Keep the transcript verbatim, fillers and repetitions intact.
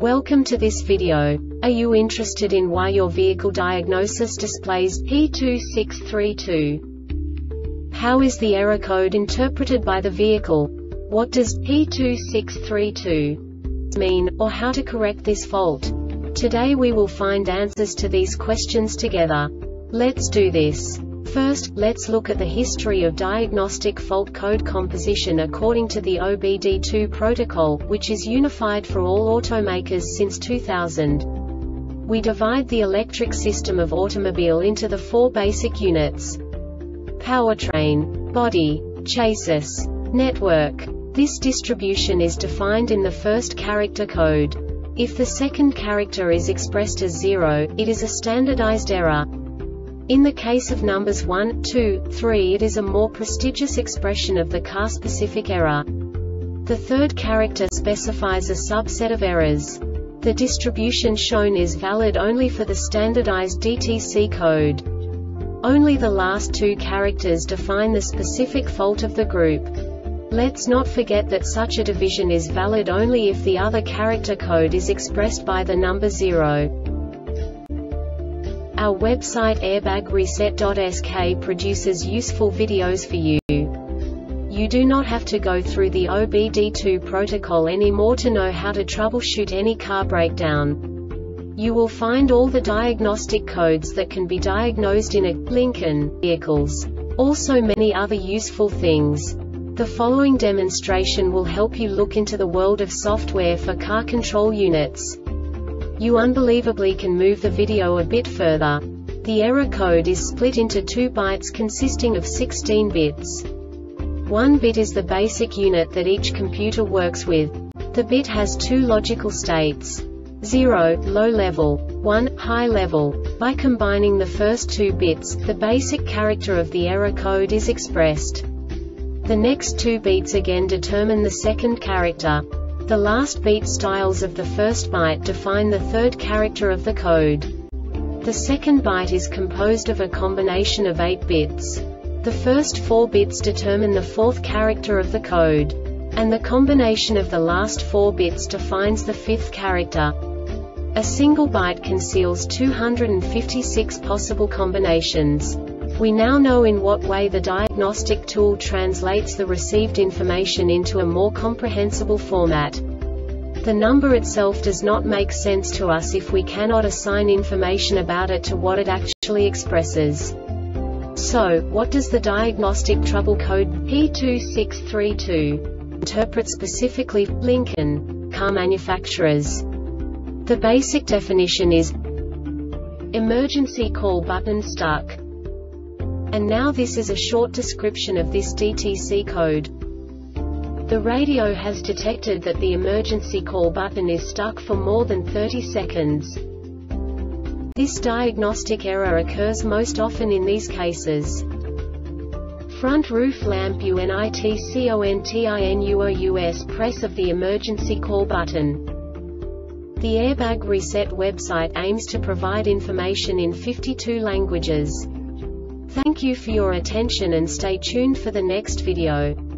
Welcome to this video. Are you interested in why your vehicle diagnosis displays P two six three two? How is the error code interpreted by the vehicle? What does P two six three two mean, or how to correct this fault? Today we will find answers to these questions together. Let's do this. First, let's look at the history of diagnostic fault code composition according to the O B D two protocol, which is unified for all automakers since two thousand. We divide the electric system of automobile into the four basic units: powertrain, body, chassis, network. This distribution is defined in the first character code. If the second character is expressed as zero, it is a standardized error. In the case of numbers one, two, three, it is a more prestigious expression of the car-specific error. The third character specifies a subset of errors. The distribution shown is valid only for the standardized D T C code. Only the last two characters define the specific fault of the group. Let's not forget that such a division is valid only if the other character code is expressed by the number zero. Our website airbag reset dot S K produces useful videos for you. You do not have to go through the O B D two protocol anymore to know how to troubleshoot any car breakdown. You will find all the diagnostic codes that can be diagnosed in a Lincoln vehicles. Also many other useful things. The following demonstration will help you look into the world of software for car control units. You unbelievably can move the video a bit further. The error code is split into two bytes consisting of sixteen bits. One bit is the basic unit that each computer works with. The bit has two logical states: zero, low level, one, high level. By combining the first two bits, the basic character of the error code is expressed. The next two bits again determine the second character. The last beat styles of the first byte define the third character of the code. The second byte is composed of a combination of eight bits. The first four bits determine the fourth character of the code. And the combination of the last four bits defines the fifth character. A single byte conceals two hundred fifty-six possible combinations. We now know in what way the diagnostic tool translates the received information into a more comprehensible format. The number itself does not make sense to us if we cannot assign information about it to what it actually expresses. So, what does the diagnostic trouble code P two six three two interpret specifically for Lincoln car manufacturers? The basic definition is emergency call button stuck. And now this is a short description of this D T C code. The radio has detected that the emergency call button is stuck for more than thirty seconds. This diagnostic error occurs most often in these cases: front roof lamp unitcontinous press of the emergency call button. The Airbag Reset website aims to provide information in fifty-two languages. Thank you for your attention and stay tuned for the next video.